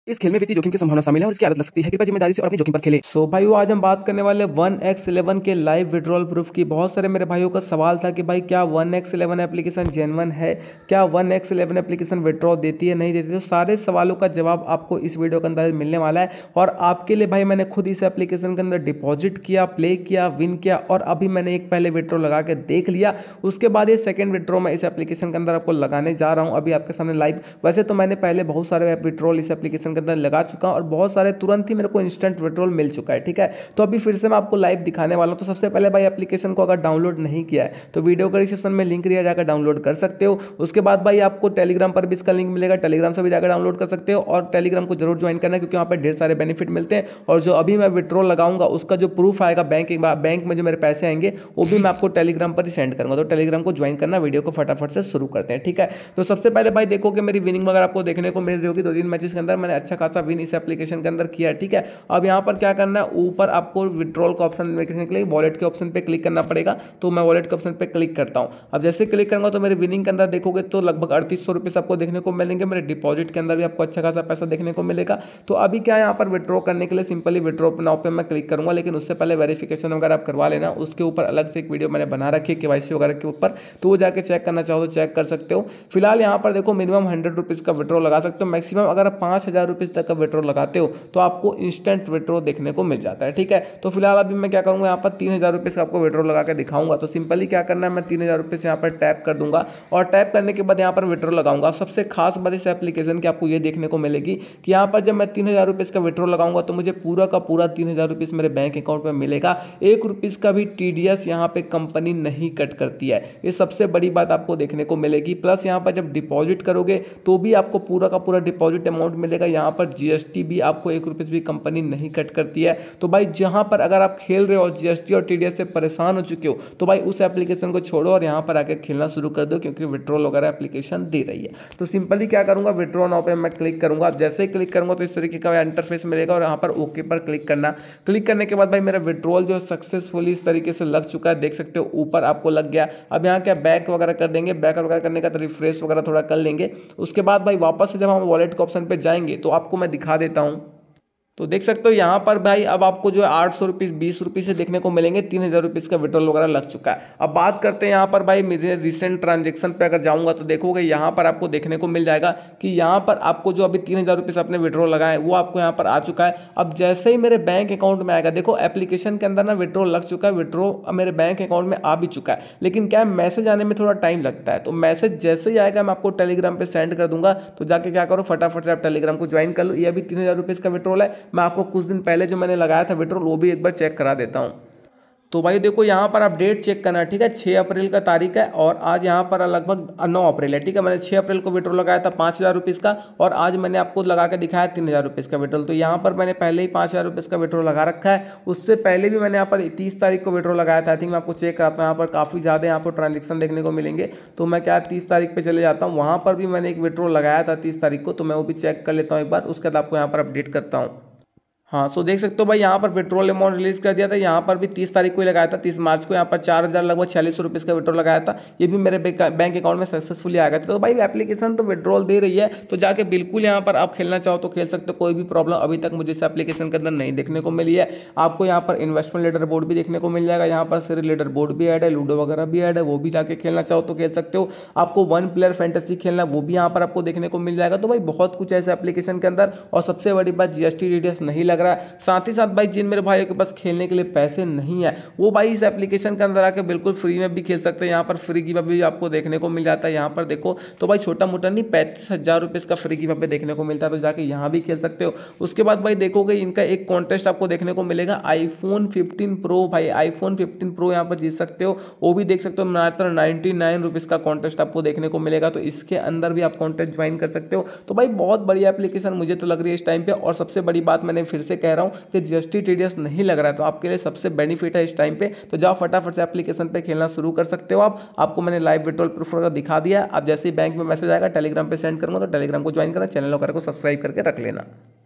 इस खेल में वित्तीय जोखिम की संभावना शामिल है और इसकी आदत लग सकती है। कृपया जिम्मेदारी से और अपनी जोखिम पर खेलें। सो भाइयों, आज हम बात करने वाले 1x11 के लाइव विड्रॉल प्रूफ की। बहुत सारे मेरे भाइयों का सवाल था कि भाई क्या 1x11 एप्लीकेशन जेन्युइन है, क्या 1x11 एप्लीकेशन विड्रॉ देती है नहीं देती। तो सारे सवालों का जवाब आपको इस वीडियो के अंदर मिलने वाला है। और आपके लिए भाई मैंने खुद इस एप्लीकेशन के अंदर डिपॉजिट किया, प्ले किया, विन किया और अभी मैंने एक पहले विड्रॉ लगा के देख लिया। उसके बाद ये सेकेंड विड्रॉ मैं इस एप्लीकेशन के अंदर आपको लगाने जा रहा हूँ अभी आपके सामने लाइव। वैसे तो मैंने पहले बहुत सारे विड्रॉल इस एप्लीकेशन के अंदर लगा चुका हूँ और बहुत सारे तुरंत ही मेरे को इंस्टेंट विड्रॉल मिल चुका है। ठीक है, तो अभी फिर से मैं आपको लाइव दिखाने वाला हूं। तो सबसे पहले भाई एप्लीकेशन को अगर डाउनलोड नहीं किया है तो वीडियो के डिस्क्रिप्शन में लिंक दिया, जाकर डाउनलोड कर सकते हो। उसके बाद भाई आपको टेलीग्राम पर भी इसका लिंक मिलेगा, टेलीग्राम से भी जाकर डाउनलोड कर सकते हो। और टेलीग्राम को जरूर ज्वाइन करना है क्योंकि वहाँ पर ढेर सारे बेनिफिट मिलते हैं। और जो अभी मैं विड्रॉल लगाऊंगा उसका जो प्रूफ आएगा बैंक में जो मेरे पैसे आएंगे वो भी मैं आपको टेलीग्राम पर ही सेंड करूंगा। तो टेलीग्राम को ज्वाइन करना। वीडियो को फटाफट से शुरू करते हैं। ठीक है, तो सबसे पहले भाई देखो कि मेरी विनिंग वगैरह आपको देखने को मिल रही होगी। 2-3 मैचेस के अंदर मैंने अच्छा खासा विन इस एप्लीकेशन के अंदर किया। ठीक है, अब यहाँ पर क्या करना है, ऊपर आपको विड्रॉल का ऑप्शन देखने के लिए वॉलेट के ऑप्शन पे क्लिक करना पड़ेगा। तो मैं वॉलेट के ऑप्शन पे क्लिक करता हूँ। अब जैसे क्लिक करूंगा तो मेरे विनिंग के अंदर देखोगे तो लगभग 3800 रुपये आपको देखने को मिलेंगे। मेरे डिपॉजिट के अंदर भी आपको अच्छा खासा पैसा देखने को मिलेगा। तो अभी क्या यहाँ पर विड्रॉ करने के लिए सिंपली विड्रॉ नाउ पे मैं क्लिक करूंगा, लेकिन उससे पहले वेरिफिकेशन वगैरह आप करवा लेना। उसके ऊपर अलग से एक वीडियो मैंने बना रखी है केवाईसी वगैरह के ऊपर, तो वो जाके चेक करना चाहो तो चेक कर सकते हो। फिलहाल यहाँ पर देखो मिनिमम 100 रुपीज़ का विड्रॉ लगा सकते हो। मैक्सिमम अगर आप 5000 रुपीज़ तक का विड्रॉ लगाते हो तो आपको इंस्टेंट विड्रॉ देखने को मिल जाता है। ठीक है, तो फिलहाल अभी मैं क्या करूंगा, यहाँ पर 3000 रुपये का आपको विड्रॉ लगा के दिखाऊंगा। तो सिंपली क्या करना है, मैं 3000 रुपये से यहाँ पर टैप कर दूंगा और टैप करने के बाद यहाँ पर विड्रॉ लगाऊंगा। सबसे खास बात इस एप्लीकेशन की आपको ये देखने को मिलेगी कि यहाँ पर जब मैं 3000 रुपये का विड्रॉ लगाऊंगा तो मुझे पूरा का पूरा 3000 रुपये मेरे बैंक अकाउंट में मिलेगा। 1 रुपीज़ का भी TDS यहाँ पे कंपनी नहीं कट करती है। ये सबसे बड़ी बात आपको देखने को मिलेगी। प्लस यहाँ पर जब डिपॉजिट करोगे तो भी आपको पूरा का पूरा डिपॉजिट अमाउंट मिलेगा। यहाँ पर GST भी आपको 1 रुपीज़ भी कंपनी नहीं कट करती है। तो भाई जहां पर अगर आप खेल रहे हो और GST और TDS से परेशान हो चुके हो तो भाई उस एप्लीकेशन को छोड़ो और यहां पर आके खेलना शुरू कर दो, क्योंकि विड्रॉल वगैरह एप्लीकेशन दे रही है। तो सिंपली क्या करूंगा, विड्रॉ नाउ पे मैं क्लिक करूंगा। अब जैसे ही क्लिक करूंगा तो इस तरीके का इंटरफेस मिलेगा और यहाँ पर ओके पर क्लिक करना। क्लिक करने के बाद भाई मेरा विड्रॉल जो सक्सेसफुली इस तरीके से लग चुका है, देख सकते हो ऊपर आपको लग गया। अब यहाँ क्या बैक वगैरह कर देंगे, बैक वगैरह करने का तो रिफ्रेश वगैरह थोड़ा कर लेंगे। उसके बाद भाई वापस से जब हम वॉलेट के ऑप्शन पे जाएंगे तो आपको मैं दिखा देता हूँ। तो देख सकते हो यहाँ पर भाई अब आपको जो है 800 रुपीज़ 20 रुपये से देखने को मिलेंगे। 3000 रुपीज़ का विड्रॉल वगैरह लग चुका है। अब बात करते हैं यहाँ पर भाई मेरे रिसेंट ट्रांजेक्शन पे अगर जाऊँगा तो देखोगे यहाँ पर आपको देखने को मिल जाएगा कि यहाँ पर आपको जो अभी 3000 रुपीज़ अपने विड्रॉल लगाए वो आपको यहाँ पर आ चुका है। अब जैसे ही मेरे बैंक अकाउंट में आएगा, देखो एप्लीकेशन के अंदर ना विड्रॉल लग चुका है, विड्रॉ मेरे बैंक अकाउंट में आ भी चुका है। लेकिन क्या मैसेज आने में थोड़ा टाइम लगता है। तो मैसेज जैसे ही आएगा मैं आपको टेलीग्राम पर सेंड कर दूंगा। तो जाके क्या करो, फटाफट से आप टेलीग्राम को ज्वाइन कर लो। ये अभी 3000 रुपीज़ का विड्रॉल है। मैं आपको कुछ दिन पहले जो मैंने लगाया था विड्रॉल वो भी एक बार चेक करा देता हूं। तो भाई देखो यहाँ पर आप डेट चेक करना। ठीक है, 6 अप्रैल का तारीख है और आज यहाँ पर लगभग 9 अप्रैल है। ठीक है, मैंने 6 अप्रैल को विड्रॉल लगाया था 5000 रुपीज़ का और आज मैंने आपको लगा के दिखाया 3000 रुपीज़ का विड्रॉल। तो यहाँ पर मैंने पहले ही 5000 रुपीज़ का विड्रॉल लगा रखा है। उससे पहले भी मैंने यहाँ पर 30 तारीख को विड्रॉल लगाया था। आई थिंक मैं आपको चेक कराता हूँ। यहाँ पर काफ़ी ज़्यादा यहाँ पर ट्रांजेक्शन देखने को मिलेंगे। तो मैं क्या 30 तारीख पर चले जाता हूँ, वहाँ पर भी मैंने एक विड्रॉल लगाया था 30 तारीख को। तो मैं वो भी चेक कर लेता हूँ एक बार, उसके बाद आपको यहाँ पर अपडेट करता हूँ। हाँ, सो देख सकते हो भाई यहाँ पर विड्रॉल अमाउंट रिलीज कर दिया था। यहाँ पर भी 30 तारीख को ही लगाया था, 30 मार्च को। यहाँ पर 4000 लगभग 4600 रुपीज़ का विड्रॉल लगाया था। ये भी मेरे बैंक अकाउंट में सक्सेसफुली आ गया था। तो भाई एप्लीकेशन तो विड्रॉल दे रही है, तो जाके बिल्कुल यहाँ पर आप खेलना चाहो तो खेल सकते हो। कोई भी प्रॉब्लम अभी तक मुझे इस एप्लीकेशन के अंदर नहीं देखने को मिली है। आपको यहाँ पर इन्वेस्टमेंट लीडर बोर्ड भी देखने को मिल जाएगा। यहाँ पर सीरीज लीडर बोर्ड भी ऐड है, लूडो वगैरह भी ऐड है, वो भी जाके खेलना चाहो तो खेल सकते हो। आपको 1 प्लेयर फैंटेसी खेलना वो भी यहाँ पर आपको देखने को मिल जाएगा। तो भाई बहुत कुछ ऐसे एप्लीकेशन के अंदर। और सबसे बड़ी बात GST TDS नहीं लग रहा है। साथ ही भाई जिन मेरे भाइयों के पास खेलने के लिए पैसे नहीं है वो भाई इस एप्लीकेशन के अंदर आके बिल्कुल फ्री में भी खेल सकते हैं। यहाँ पर फ्री गिव अवे भी आपको देखने को मिल जाता है। यहाँ पर देखो तो भाई छोटा मोटा नहीं, 35,000 रुपये का फ्री गिव अवे देखने को मिलता है। तो जाके यहाँ भी खेल सकते हो। उसके बाद भाई देखोगे इनका एक कॉन्टेस्ट आपको देखने को मिलेगा, iPhone 15 Pro। भाई iPhone 15 Pro यहाँ पर जीत सकते हो। वो भी देख सकते हो मात्र 99 रुपीज़ का कॉन्टेस्ट आपको देखने को मिलेगा। तो इसके अंदर भी आप कॉन्टेस्ट ज्वाइन कर सकते हो। तो भाई बहुत बड़ी एप्लीकेशन मुझे तो लग रही है इस टाइम पे। और सबसे बड़ी बात मैंने फिर से कह रहा हूँ कि GST TDS नहीं लग रहा है, तो आपके लिए सबसे बेनिफिट है इस टाइम पे। तो जाओ फटाफट से एप्लीकेशन पे खेलना शुरू कर सकते हो। आपको मैंने लाइव विड्रॉल प्रूफ दिखा दिया। आप जैसे ही बैंक में मैसेज आएगा टेलीग्राम पे सेंड करूंगा, तो टेलीग्राम को ज्वाइन करना, चैनल वगैरह को सब्सक्राइब करके रख लेना।